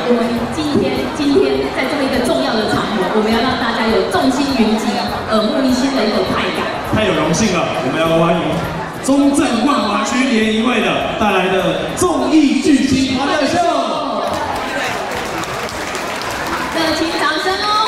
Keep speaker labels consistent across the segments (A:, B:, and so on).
A: 我们今天在这么一个重要的场合，我们要让大家有众星云集、耳目一新的一个快感。太有荣幸了，我们要欢迎中正万华区联谊会的带来的综艺巨星欢乐秀，热情掌声哦！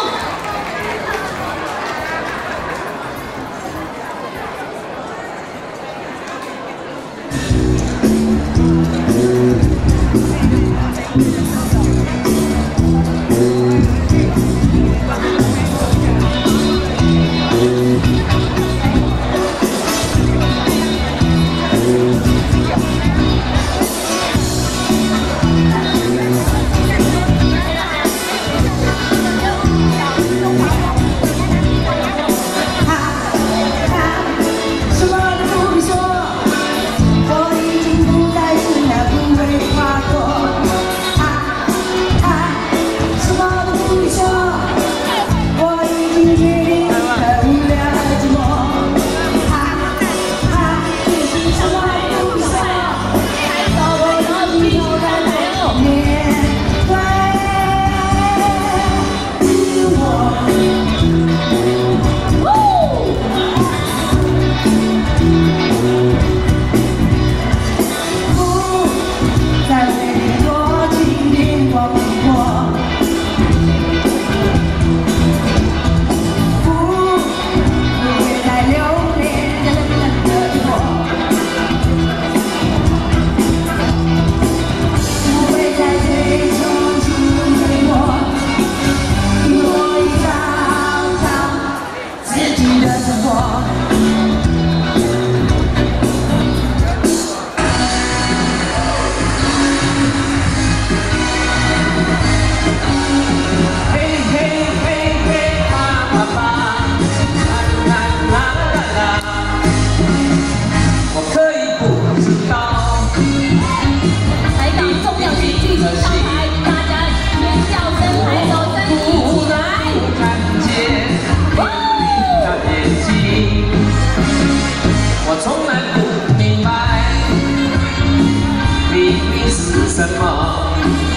B: 什么？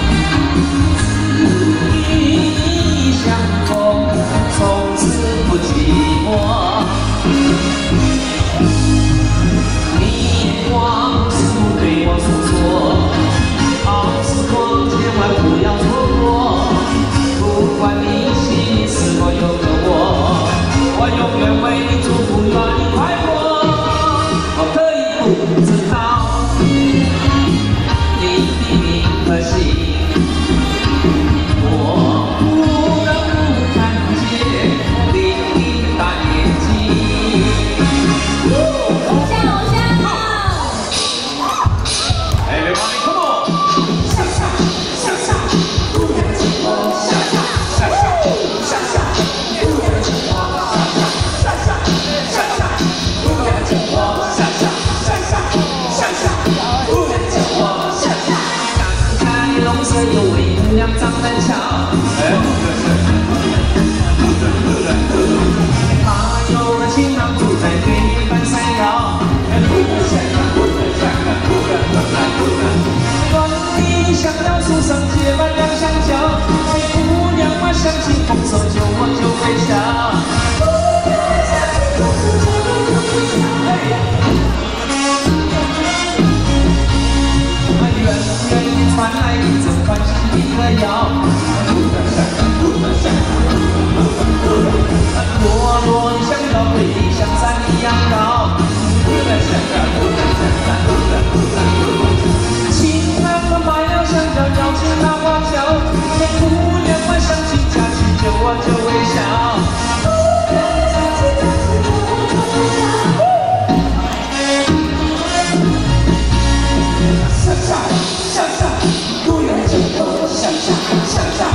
B: 一相逢，从此不寂寞。你往事对我诉说，好时光千万不要错过。不管你心里是否有个我，我永远为你祝福，愿你快活。我可以不知道。 可惜，我不能不看见你的大眼睛。偶像，偶像 ！Everybody come on！ 向上，向上，不要寂寞。向上，向上，向上，不要寂寞。向上，向上，不要寂寞。向上，向上，向上，不要寂寞。 龙蛇有尾，姑娘长得俏。他有个情郎住在对半山腰。管你想要书生结伴两相交，姑娘嘛相信红手就我就微笑。传来一阵欢喜的歌谣，落落的香蕉对像山一样高。情郎们买了香蕉，邀请他花轿，姑娘们相亲佳期，就我就微笑。向上，向上。 向上，向上，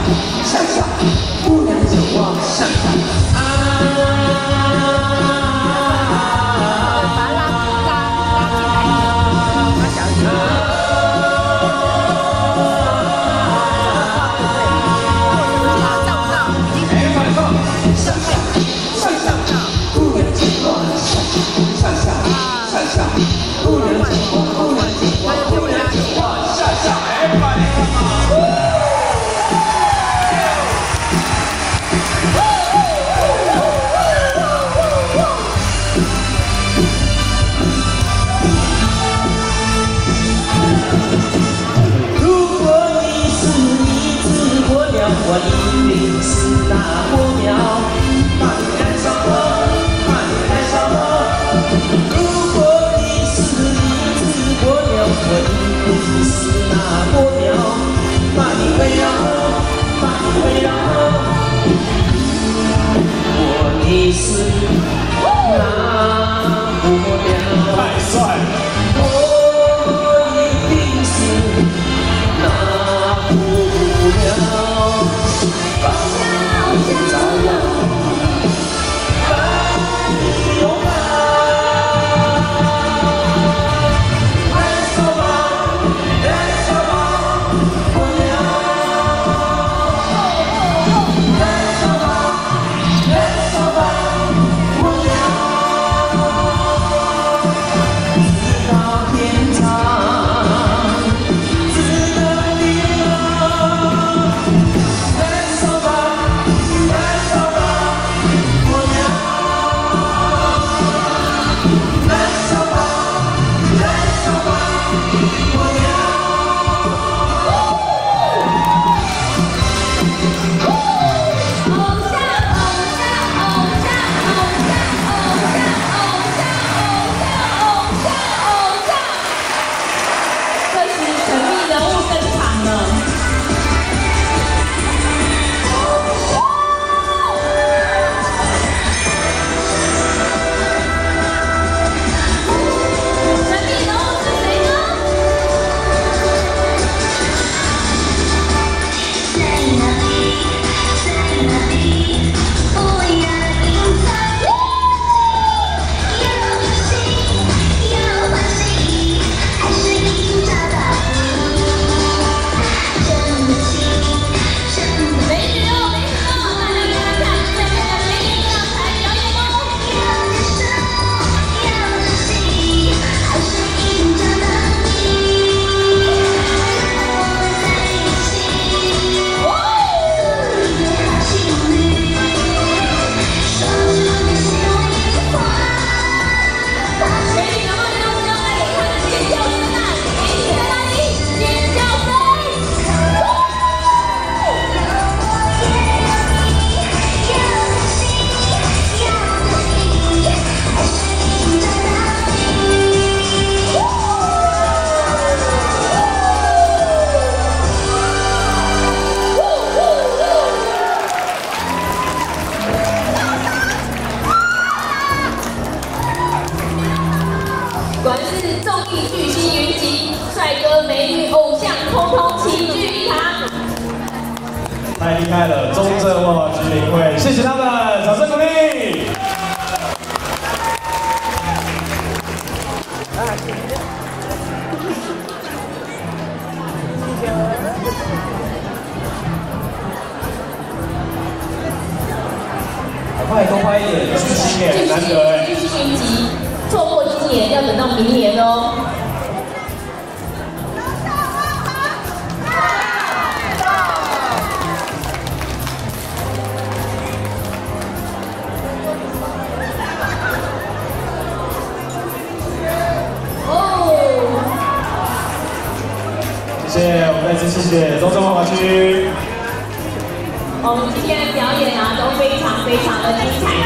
C: 太厉害了，中正万华区联谊会，谢谢他们，掌声鼓励。快多拍一点，巨星耶，难得哎。
A: 巨星云集，错过今年要等到明年哦。
C: 谢谢，我们再次谢谢中正万华区。
A: 我们今天的表演啊，都非常的精彩。